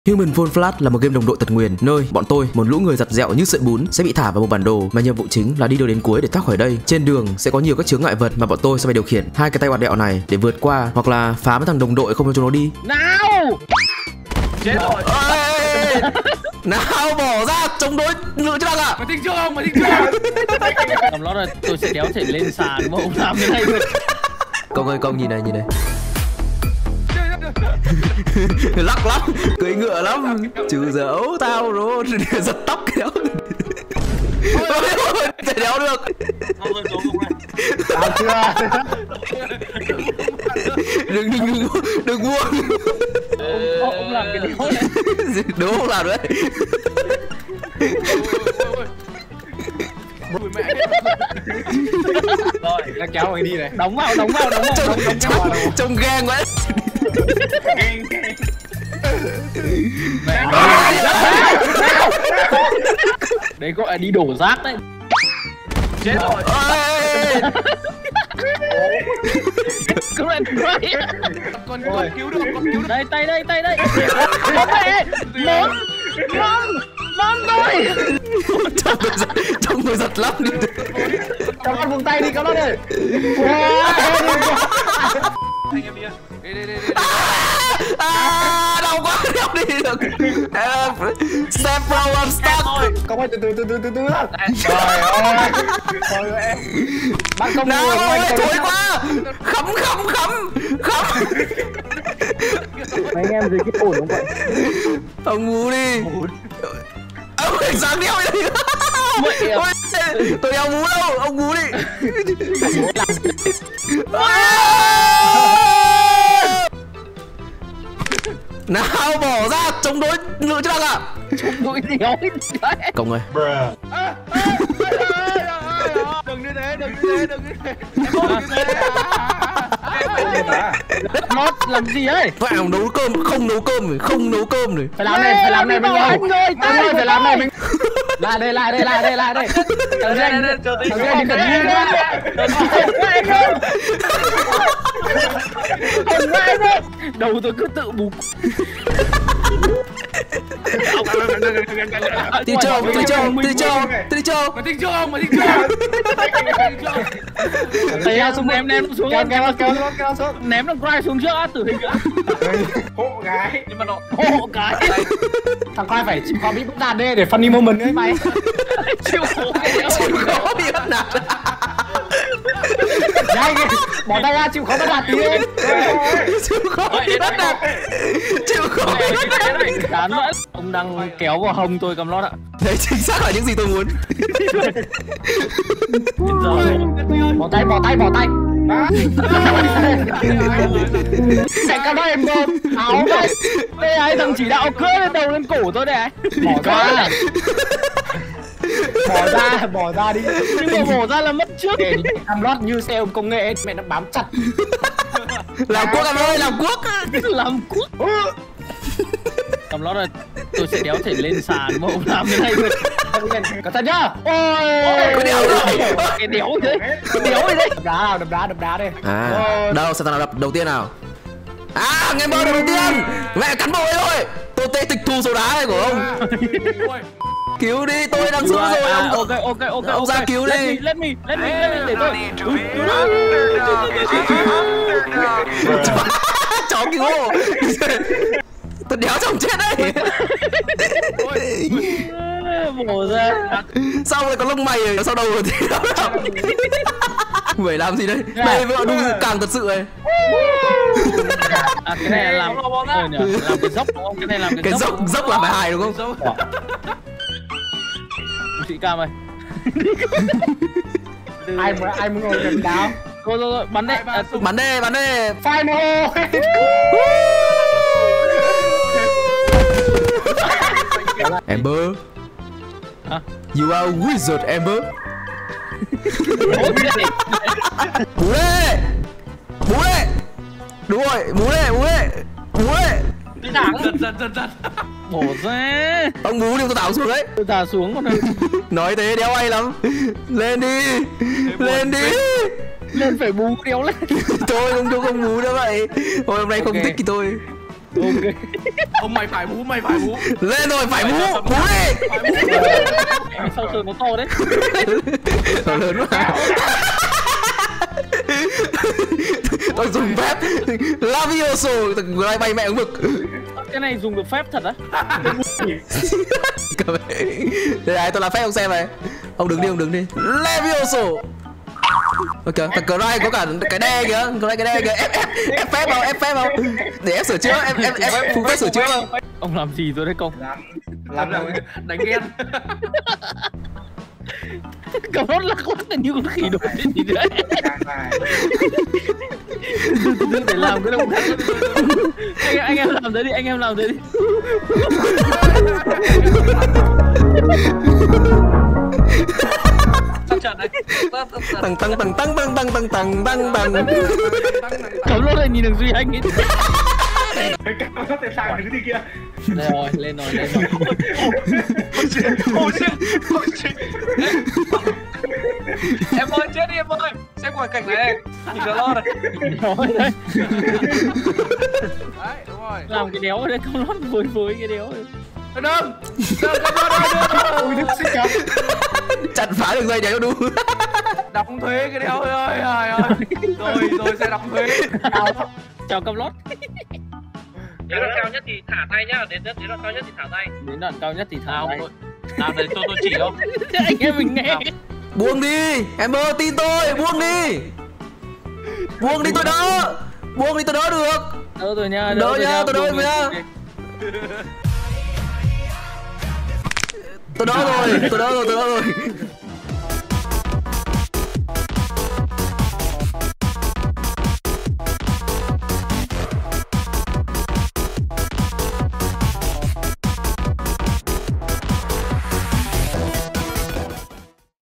Human Fall Flat là một game đồng đội tật nguyền, nơi bọn tôi, một lũ người giặt dẹo như sợi bún, sẽ bị thả vào một bản đồ mà nhiệm vụ chính là đi đâu đến cuối để thoát khỏi đây. Trên đường sẽ có nhiều các chướng ngại vật mà bọn tôi sẽ phải điều khiển hai cái tay quạt đẹo này để vượt qua hoặc là phá mấy thằng đồng đội không cho chúng nó đi. Nào! Chết rồi. Nào bỏ ra chống đối lựa chứ à? Mày thích chưa không? Mày thích chưa? Tầm đó là tôi sẽ đéo thể lên sàn mà ông làm cái này được. Công ơi, công nhìn này. Lắc lắm, cưỡi ngựa lắm, trừ dấu tao rồi giật tóc kéo. Thể đéo được. Tao chưa. Đừng buông. Ông làm cái đéo này. Đúng không làm đấy. Rồi, nó kéo mày đi này. đóng vào. Trông ghen quá. Đấy gọi là đi đổ rác đấy. Chết rồi. Con cứu được. Đây tay đây. Bóng mẹ. Món tôi. Trông tôi giật lắm đi. Cầm con vùng tay đi, cầm nó đây. Anh em đi. Đi. Đau quá, đéo đi được. Step from one start. Công ơi, từ từ. Trời ơi. Thôi em. Bạn công nào người ơi, anh thối quá. Khấm. Mấy anh em gì cái ổn không vậy? Ông ngủ đi. Ông phải sáng đeo đi. Tôi đeo mũ đâu, ông ngủ đi. Nào bỏ ra, chống đối lựa chứ à? Chống đối đéo đấy. Công ơi. Đừng như thế. Nó làm gì ấy? Vào nấu cơm, không nấu cơm rồi. Phải làm này mình ơi. Phải làm này mình. Lại đây. Thằng Danh đi cần nhiên quá. Đầu tôi cứ tự bục. Đi chơi. Mày thích chưa không? Tay ra xuống ném xuống. Kéo xuống. Ném nó cry xuống trước á, tử hình á. Hộ gái. Nhưng mà nó hộ cái. Thằng Khoai phải chịu khó bị bắt nạt đi để funny moment ấy mày. Chịu khó bị bắt nạt. Nhanh, bỏ tay ra, chịu khó bắt nạt tí đi. Chịu khó bị bắt nạt. Chán vậy. Ông đang kéo vào hông tôi cầm lót ạ. Đấy chính xác là những gì tôi muốn. Bỏ tay. Chạy cả đó em gom áo đây. Đây ấy, thằng chỉ đạo cỡ lên đầu lên cổ tôi đây ấy. Bỏ ra đi. Nhưng mà bỏ ra là mất trước. Để làm lót như xe ôm công nghệ ấy, mẹ nó bám chặt. Làm cuốc em ơi, làm cuốc. Cầm lót là tôi sẽ đéo thể lên sàn mà ông làm cái này được. Cẩn thận nhá. Ôi, cái đéo rồi. Cái đéo đấy. Đập đá đây. Đâu, sao tao đập đầu tiên nào? Nghe mơ đầu tiên. Mẹ cắn bộ ấy thôi. Tôi tê tịch thu số đá này của ông. Cứu đi, tôi đang xuống rồi ông. Ok. Ông ra cứu đi. Let me để tôi. Chó cứu. Tôi đéo chồng chết đấy. Mổ ra. Sao lại có lông mày ở sau đầu rồi thì đó là mày làm gì đây? Đây với họ đu càng thật sự này. Cái này là làm cái dốc đúng không? Cái này làm cái dốc là phải hài đúng không? Chị Cam ơi. Ai muốn ngồi gần đáo? Rồi, bắn đấy. Bắn đi. Final. Amber. Hả? You are wizard, Amber. Bú đi. Đúng rồi, bú đi. Đi thẳng. Giật. Bổ ra. Ông bú đi, tôi tháo xuống đấy. Tôi thả xuống con này. Nói thế đéo hay lắm. Lên đi. Lên phải bú đéo lên. Thôi không bú nữa vậy. Thôi hôm nay không thích thì thôi. Ok. Ông mày phải bú, mày phải bú. Lên rồi, phải bú đi. Sao sườn nó to đấy. Nó lớn quá. Tôi dùng phép Lavioso lại bay mẹ ứng vực. Cái này dùng được phép thật á? Đây này, tôi làm phép ông xem này. Ông đứng đi. Lavioso. Ok, thằng Cry có cả cái đe kìa, cái đe kìa, ép phép không, để ép sửa chữa, em phụ phép sửa chữa không? Ông làm gì rồi đấy công? Làm đánh ghen. Cầm nốt lắc lắc như con khỉ đột nhiên gì đấy. Để làm cái động tác. Anh em làm thế đi, anh em làm thế đi. Trận đấy. Tăng. Cầm nốt này nhìn được Duy Anh ấy. Có thể sang đứng đi kia. Đây rồi, lên rồi. Ôi shit. Em ơi, chết đi em ơi. Xem ngoài cảnh này. Nhìn nó lo này. Đấy, Đấy, đúng rồi. làm cái đéo ở đây, cầm nốt với cái đéo này. Đâm. Ui đức xích lắm. Chặn phá đường dây đéo đu. Đóng thuế cái đéo ơi. Rồi sẽ đóng thuế. Chào cầm lót. Đến đoạn cao nhất thì thả tay nhá, đến đoạn cao nhất thì thả tay. Đến đoạn cao nhất thì thả tay. Nào để tôi chỉ không? Anh em mình nghe. Buông đi, em ơi, tin tôi, buông đi tôi đỡ. Buông đi tôi đỡ được. Đỡ rồi nha, Đỡ nha, tôi đỡ nha. Tôi đỡ rồi.